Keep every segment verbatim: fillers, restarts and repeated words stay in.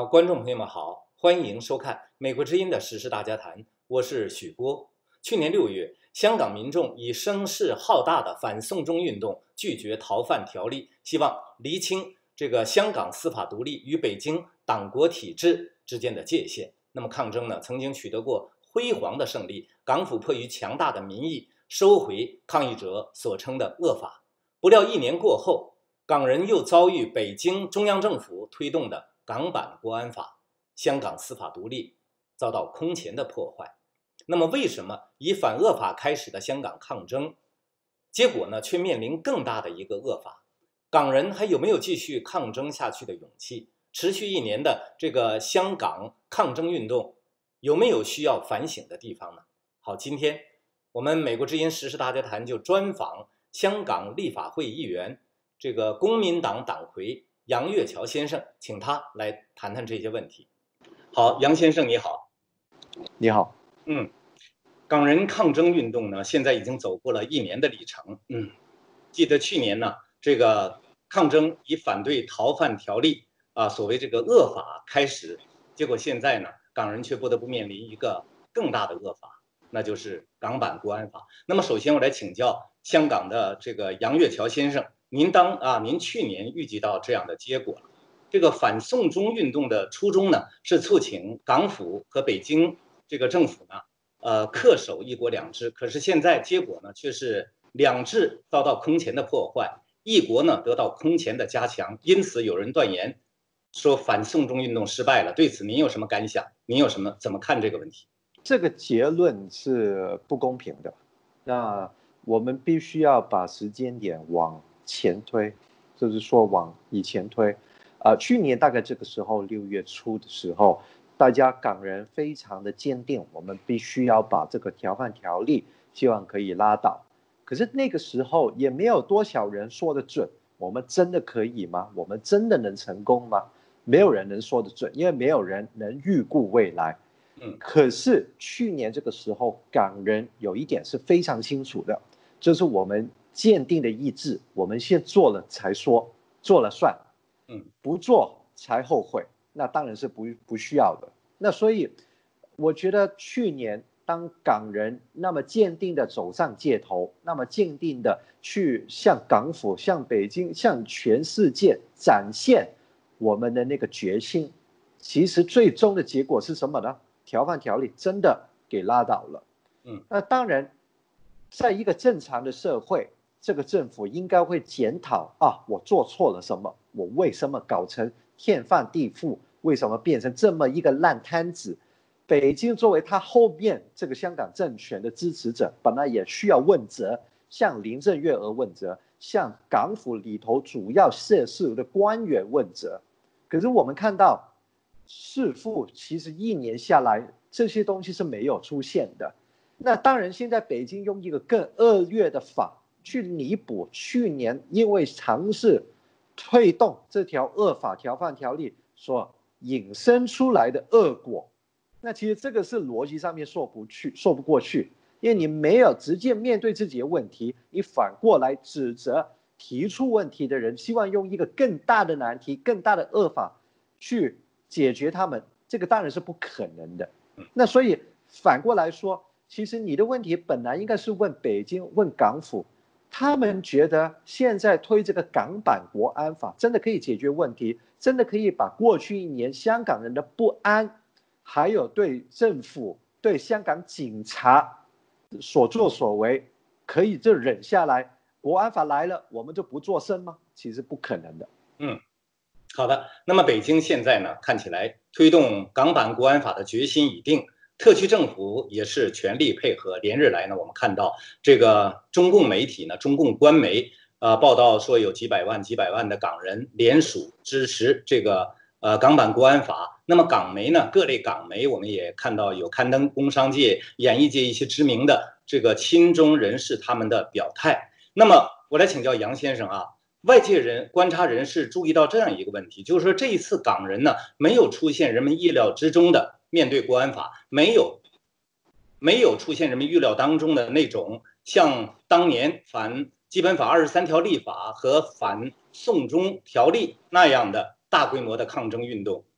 啊，观众朋友们好，欢迎收看美国之音的时事大家谈，我是许波。去年六月，香港民众以声势浩大的反送中运动拒绝逃犯条例，希望厘清这个香港司法独立与北京党国体制之间的界限。那么抗争呢，曾经取得过辉煌的胜利，港府迫于强大的民意，收回抗议者所称的恶法。不料一年过后，港人又遭遇北京中央政府推动的港版国安法，香港司法独立遭到空前的破坏。那么为什么以反恶法开始的香港抗争，结果呢却面临更大的一个恶法？港人还有没有继续抗争下去的勇气？持续一年的这个香港抗争运动有没有需要反省的地方呢？好，今天我们美国之音时事大家谈就专访香港立法会议员，这个公民党党魁杨岳桥先生，请他来谈谈这些问题。好，杨先生你好。 你好。 嗯，港人抗争运动呢，现在已经走过了一年的里程。嗯，记得去年呢，这个抗争以反对逃犯条例啊，所谓这个恶法开始，结果现在呢，港人却不得不面临一个更大的恶法，那就是港版国安法。那么首先我来请教香港的这个杨岳桥先生，您当啊，您去年预计到这样的结果了。这个反送中运动的初衷呢，是促请港府和北京这个政府呢，呃，恪守一国两制。可是现在结果呢，却是两制遭到空前的破坏，一国呢得到空前的加强。因此有人断言说反送中运动失败了。对此您有什么感想？您有什么怎么看这个问题？ 这个结论是不公平的。那我们必须要把时间点往前推，就是说往以前推。呃，去年大概这个时候六月初的时候，大家港人非常的坚定，我们必须要把这个逃犯条例希望可以拉倒。可是那个时候也没有多少人说得准，我们真的可以吗？我们真的能成功吗？没有人能说得准，因为没有人能预估未来。 嗯， 可是去年这个时候，港人有一点是非常清楚的，就是我们坚定的意志，我们先做了才说，做了算。 嗯， 不做才后悔，那当然是不不需要的。那所以我觉得去年当港人那么坚定的走上街头，那么坚定的去向港府、向北京、向全世界展现我们的那个决心，其实最终的结果是什么呢？逃犯条例真的给拉倒了。 嗯， 那当然，在一个正常的社会，这个政府应该会检讨啊，我做错了什么？我为什么搞成天翻地覆？为什么变成这么一个烂摊子？北京作为他后面这个香港政权的支持者，本来也需要问责，向林郑月娥问责，向港府里头主要涉事的官员问责。可是我们看到，似乎其实一年下来，这些东西是没有出现的。那当然，现在北京用一个更恶劣的法去弥补去年因为尝试推动这条恶法逃犯条例所引申出来的恶果，那其实这个是逻辑上面说不去、说不过去，因为你没有直接面对自己的问题，你反过来指责提出问题的人，希望用一个更大的难题、更大的恶法去解决他们，这个当然是不可能的。那所以反过来说，其实你的问题本来应该是问北京、问港府。他们觉得现在推这个港版国安法真的可以解决问题，真的可以把过去一年香港人的不安，还有对政府、对香港警察所作所为，可以就忍下来。国安法来了，我们就不作声吗？其实不可能的。 嗯，好的。那么北京现在呢，看起来推动港版国安法的决心已定。特区政府也是全力配合。连日来呢，我们看到这个中共媒体呢，中共官媒呃报道说，有几百万、几百万的港人联署支持这个呃港版国安法。那么港媒呢，各类港媒我们也看到有刊登工商界、演艺界一些知名的这个亲中人士他们的表态。那么我来请教杨先生啊，外界人观察人士注意到这样一个问题，就是说这一次港人呢，没有出现人们意料之中的。面对国安法，没有没有出现人们预料当中的那种像当年反基本法二十三条立法和反送中条例那样的大规模的抗争运动。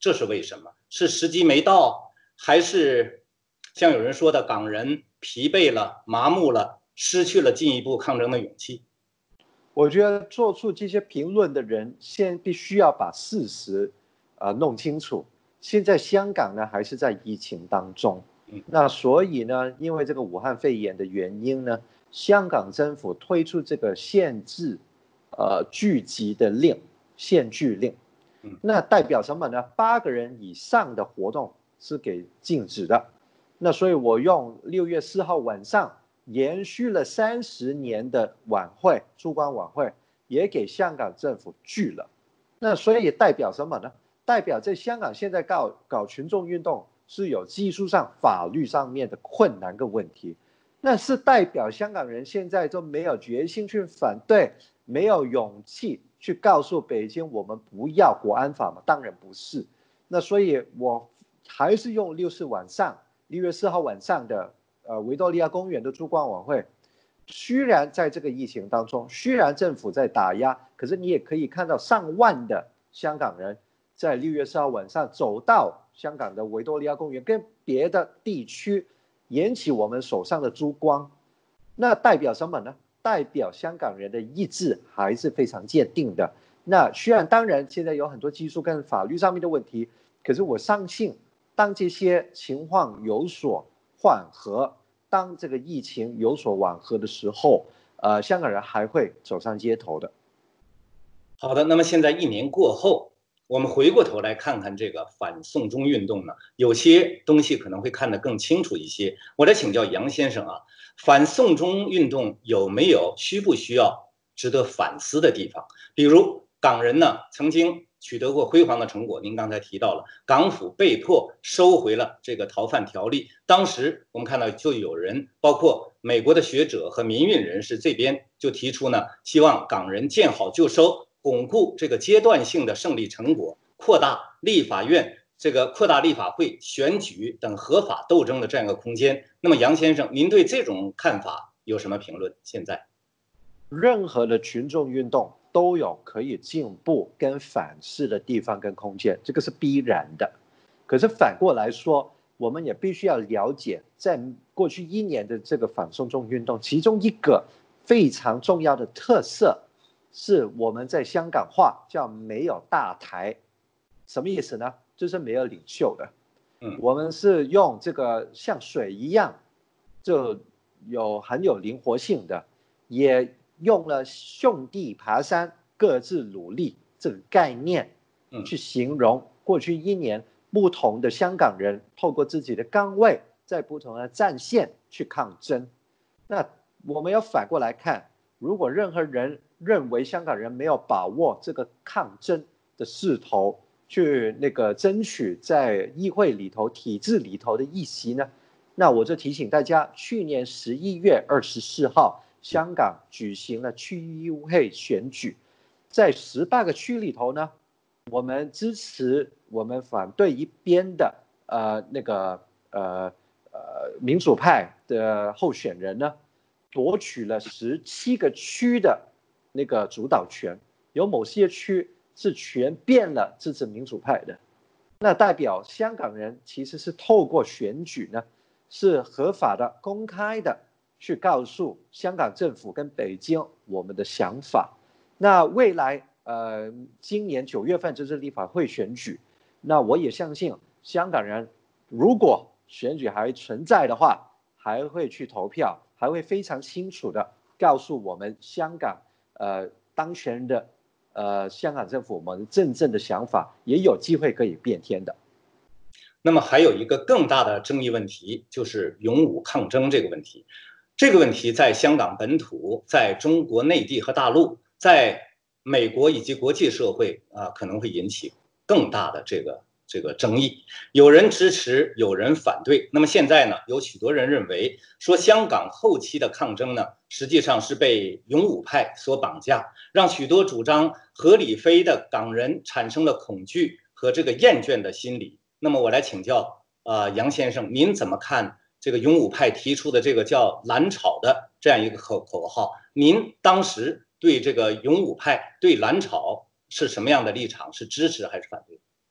这是为什么？是时机没到，还是像有人说的，港人疲惫了、麻木了，失去了进一步抗争的勇气？ 我觉得做出这些评论的人，先必须要把事实，呃，弄清楚。现在香港呢，还是在疫情当中，那所以呢，因为这个武汉肺炎的原因呢，香港政府推出这个限制，呃，聚集的令，限聚令。那代表什么呢？八个人以上的活动是给禁止的。那所以我用六月四号晚上延续了三十年的晚会，烛光晚会也给香港政府拒了。那所以代表什么呢？代表在香港现在搞搞群众运动是有技术上、法律上面的困难跟问题。那是代表香港人现在都没有决心去反对，没有勇气去告诉北京我们不要国安法吗？当然不是。那所以我还是用六四晚上六月四号晚上的呃维多利亚公园的烛光晚会，虽然在这个疫情当中，虽然政府在打压，可是你也可以看到上万的香港人在六月四号晚上走到香港的维多利亚公园，跟别的地区引起我们手上的烛光。那代表什么呢？代表香港人的意志还是非常坚定的。那虽然当然现在有很多技术跟法律上面的问题，可是我相信当这些情况有所缓和，当这个疫情有所缓和的时候，呃，香港人还会走上街头的。 好的，那么现在一年过后，我们回过头来看看这个反送中运动呢，有些东西可能会看得更清楚一些。我来请教杨先生啊，反送中运动有没有需不需要值得反思的地方？比如港人呢曾经取得过辉煌的成果，您刚才提到了港府被迫收回了这个逃犯条例，当时我们看到就有人，包括美国的学者和民运人士这边就提出呢，希望港人见好就收，巩固这个阶段性的胜利成果，扩大立法院这个扩大立法会选举等合法斗争的这样一个空间。那么杨先生，您对这种看法有什么评论？现在任何的群众运动都有可以进步跟反思的地方跟空间，这个是必然的。可是反过来说，我们也必须要了解，在过去一年的这个反送中运动，其中一个非常重要的特色是我们在香港话叫没有大台。什么意思呢？就是没有领袖的。我们是用这个像水一样，就有很有灵活性的，也用了兄弟爬山各自努力这个概念去形容过去一年不同的香港人透过自己的岗位在不同的战线去抗争。那我们要反过来看，如果任何人认为香港人没有把握这个抗争的势头去那个争取在议会里头体制里头的议席呢，那我就提醒大家，去年十一月二十四号香港举行了区议会选举，在十八个区里头呢，我们支持我们反对一边的呃那个呃呃民主派的候选人呢，夺取了十七个区的那个主导权，有某些区是全变了支持民主派的。那代表香港人其实是透过选举呢，是合法的、公开的去告诉香港政府跟北京我们的想法。那未来呃，今年九月份就是立法会选举，那我也相信香港人如果选举还存在的话，还会去投票，还会非常清楚的告诉我们香港呃当权的呃香港政府我们真正的想法，也有机会可以变天的。 那么还有一个更大的争议问题，就是勇武抗争这个问题。这个问题在香港本土，在中国内地和大陆，在美国以及国际社会啊、呃，可能会引起更大的这个这个争议。有人支持，有人反对。那么现在呢，有许多人认为说，香港后期的抗争呢，实际上是被勇武派所绑架，让许多主张合理非的港人产生了恐惧和这个厌倦的心理。那么我来请教呃杨先生，您怎么看这个勇武派提出的这个叫蓝潮的这样一个口口号？您当时对这个勇武派对蓝潮是什么样的立场？是支持还是反对？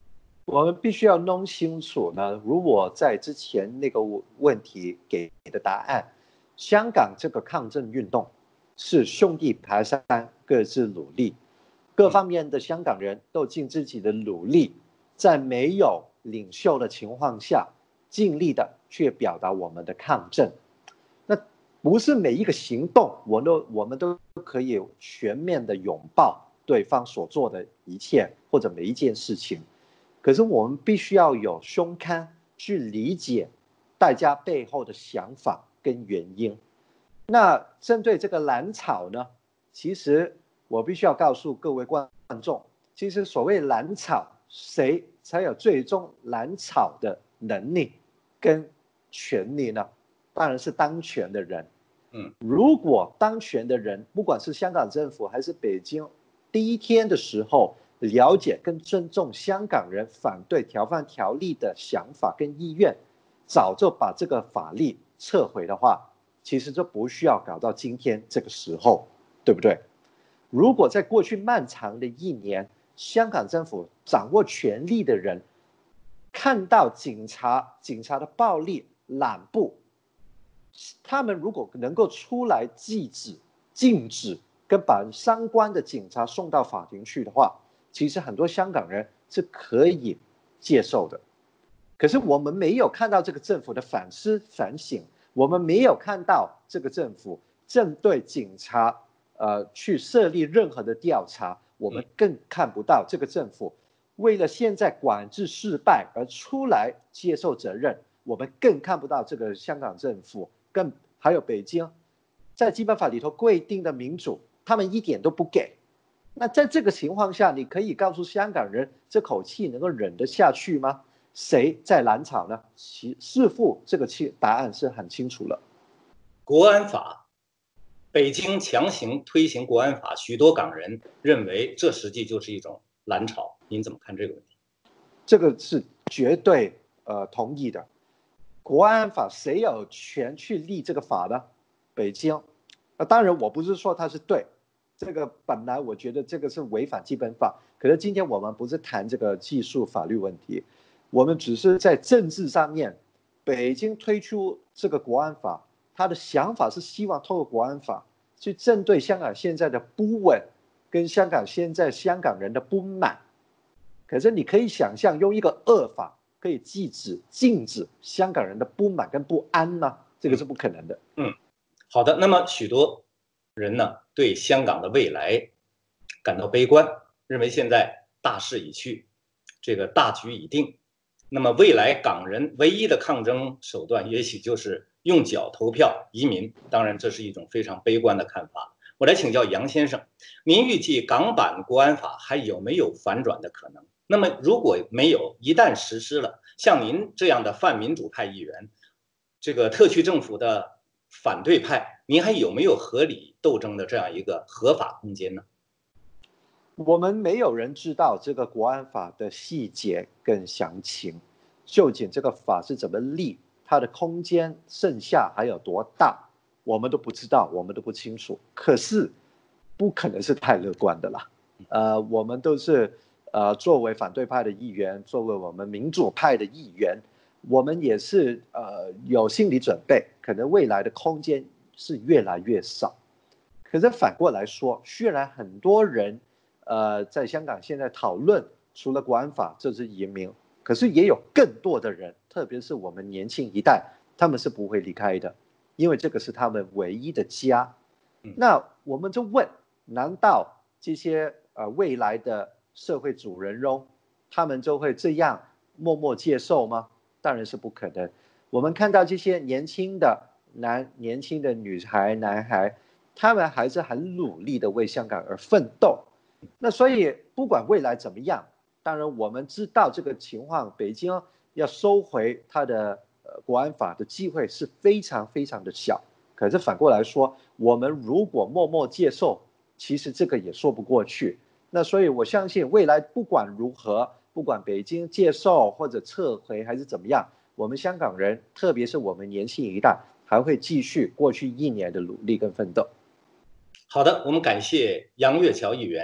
我们必须要弄清楚呢，如果在之前那个问题给的答案，香港这个抗争运动是兄弟爬山，各自努力，各方面的香港人都尽自己的努力，在没有领袖的情况下，尽力的去表达我们的抗争。那不是每一个行动，我都我们都可以全面的拥抱对方所做的一切或者每一件事情。可是我们必须要有胸襟去理解大家背后的想法跟原因。那针对这个蓝草呢，其实我必须要告诉各位观众，其实所谓蓝草，谁才有最终蓝草的能力跟权利呢？当然是当权的人。 嗯， 如果当权的人，不管是香港政府还是北京，第一天的时候了解跟尊重香港人反对逃犯条例的想法跟意愿，早就把这个法律撤回的话，其实就不需要搞到今天这个时候，对不对？如果在过去漫长的一年，香港政府掌握权力的人看到警察警察的暴力懒步，他们如果能够出来制止禁止跟把相关的警察送到法庭去的话，其实很多香港人是可以接受的。可是我们没有看到这个政府的反思反省，我们没有看到这个政府针对警察呃去设立任何的调查，我们更看不到这个政府为了现在管制失败而出来接受责任，我们更看不到这个香港政府更还有北京在基本法里头规定的民主，他们一点都不给。那在这个情况下，你可以告诉香港人，这口气能够忍得下去吗？谁在蓝草呢？其似乎这个答案是很清楚了。 国安法，北京强行推行国安法，许多港人认为这实际就是一种蓝潮，您怎么看这个问题？ 这个是绝对呃同意的。国安法谁有权去立这个法呢？北京。那当然，我不是说它是对。这个本来我觉得这个是违反基本法，可是今天我们不是谈这个技术法律问题，我们只是在政治上面，北京推出这个国安法，他的想法是希望透过国安法去针对香港现在的不稳，跟香港现在香港人的不满。可是你可以想象，用一个恶法可以禁止禁止香港人的不满跟不安吗？这个是不可能的。 嗯，好的。那么许多人呢对香港的未来感到悲观，认为现在大势已去，这个大局已定。那么未来港人唯一的抗争手段，也许就是用脚投票移民。当然，这是一种非常悲观的看法。我来请教杨先生，您预计港版国安法还有没有反转的可能？那么如果没有，一旦实施了，像您这样的泛民主派议员，这个特区政府的反对派，您还有没有合理斗争的这样一个合法空间呢？ 我们没有人知道这个国安法的细节跟详情，究竟这个法是怎么立，它的空间剩下还有多大，我们都不知道，我们都不清楚。可是不可能是太乐观的啦。呃，我们都是呃作为反对派的议员，作为我们民主派的议员，我们也是呃有心理准备，可能未来的空间是越来越少。可是反过来说，虽然很多人呃在香港现在讨论除了国安法这是移民，可是也有更多的人，特别是我们年轻一代，他们是不会离开的，因为这个是他们唯一的家。那我们就问，难道这些呃未来的社会主人翁，他们就会这样默默接受吗？当然是不可能。我们看到这些年轻的男、年轻的女孩、男孩，他们还是很努力的为香港而奋斗。那所以不管未来怎么样，当然我们知道这个情况，北京要收回它的呃国安法的机会是非常非常的小。可是反过来说，我们如果默默接受，其实这个也说不过去。那所以我相信未来不管如何，不管北京接受或者撤回还是怎么样，我们香港人，特别是我们年轻一代，还会继续过去一年的努力跟奋斗。 好的，我们感谢杨岳桥议员。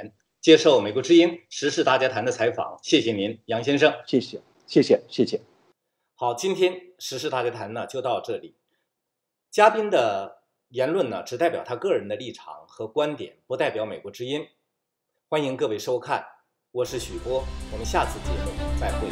接受美国之音时事大家谈的采访，谢谢您，杨先生。 谢谢，谢谢，谢谢。 好，今天时事大家谈呢就到这里。嘉宾的言论呢只代表他个人的立场和观点，不代表美国之音。欢迎各位收看，我是许波，我们下次节目再会。